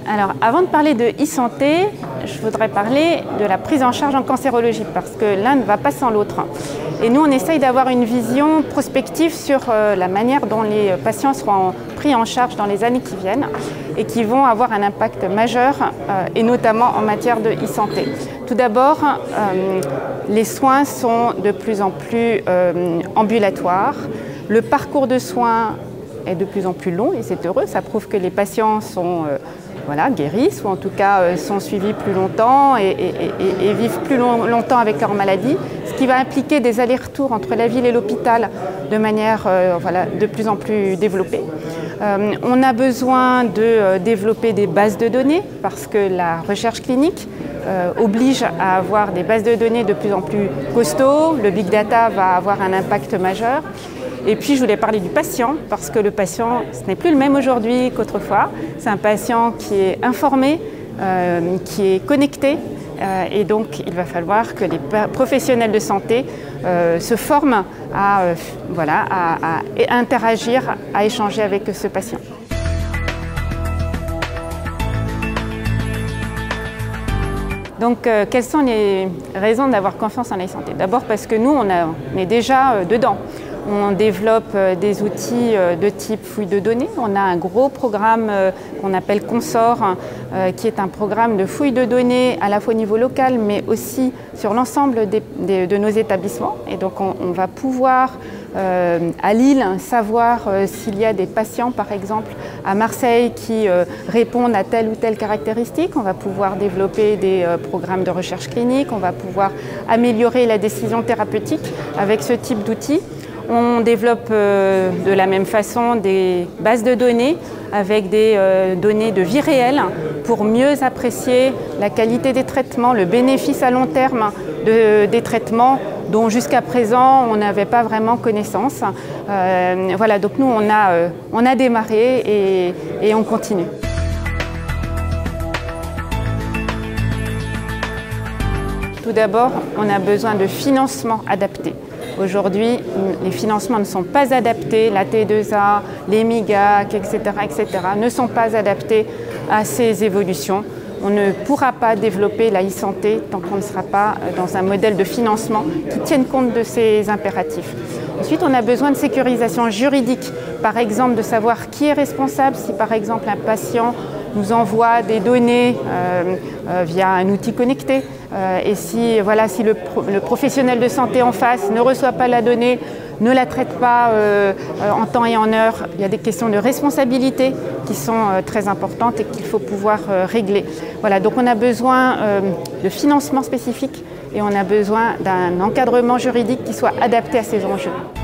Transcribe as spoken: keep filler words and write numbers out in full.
Alors, avant de parler de e-santé, je voudrais parler de la prise en charge en cancérologie, parce que l'un ne va pas sans l'autre. Et nous, on essaye d'avoir une vision prospective sur euh, la manière dont les patients seront pris en charge dans les années qui viennent et qui vont avoir un impact majeur, euh, et notamment en matière de e-santé. Tout d'abord, euh, les soins sont de plus en plus euh, ambulatoires. Le parcours de soins est de plus en plus long et c'est heureux. Ça prouve que les patients sont euh, voilà, guérissent ou en tout cas euh, sont suivis plus longtemps et, et, et, et vivent plus long, longtemps avec leur maladie, ce qui va impliquer des allers-retours entre la ville et l'hôpital de manière euh, voilà, de plus en plus développée. Euh, on a besoin de euh, développer des bases de données parce que la recherche clinique euh, oblige à avoir des bases de données de plus en plus costauds. Le big data va avoir un impact majeur. Et puis je voulais parler du patient, parce que le patient, ce n'est plus le même aujourd'hui qu'autrefois. C'est un patient qui est informé, euh, qui est connecté, euh, et donc il va falloir que les professionnels de santé euh, se forment à, euh, voilà, à, à interagir, à échanger avec ce patient. Donc, euh, quelles sont les raisons d'avoir confiance en la santé? D'abord parce que nous, on, a, on est déjà euh, dedans. On développe des outils de type fouille de données. On a un gros programme qu'on appelle Consort, qui est un programme de fouille de données à la fois au niveau local, mais aussi sur l'ensemble de nos établissements. Et donc on, on va pouvoir, euh, à Lille, savoir euh, s'il y a des patients, par exemple, à Marseille, qui euh, répondent à telle ou telle caractéristique. On va pouvoir développer des euh, programmes de recherche clinique. On va pouvoir améliorer la décision thérapeutique avec ce type d'outils. On développe euh, de la même façon des bases de données avec des euh, données de vie réelle pour mieux apprécier la qualité des traitements, le bénéfice à long terme de, des traitements dont jusqu'à présent on n'avait pas vraiment connaissance. Euh, voilà, donc nous on a, euh, on a démarré et, et on continue. Tout d'abord, on a besoin de financement adapté. Aujourd'hui, les financements ne sont pas adaptés, la T deux A, les MIGAC, et cetera, et cetera, ne sont pas adaptés à ces évolutions. On ne pourra pas développer la e-santé tant qu'on ne sera pas dans un modèle de financement qui tienne compte de ces impératifs. Ensuite, on a besoin de sécurisation juridique, par exemple de savoir qui est responsable si par exemple un patient nous envoie des données euh, euh, via un outil connecté euh, et si, voilà, si le, pro le professionnel de santé en face ne reçoit pas la donnée, ne la traite pas euh, en temps et en heure, il y a des questions de responsabilité qui sont euh, très importantes et qu'il faut pouvoir euh, régler. Voilà, donc on a besoin euh, de financement spécifique et on a besoin d'un encadrement juridique qui soit adapté à ces enjeux.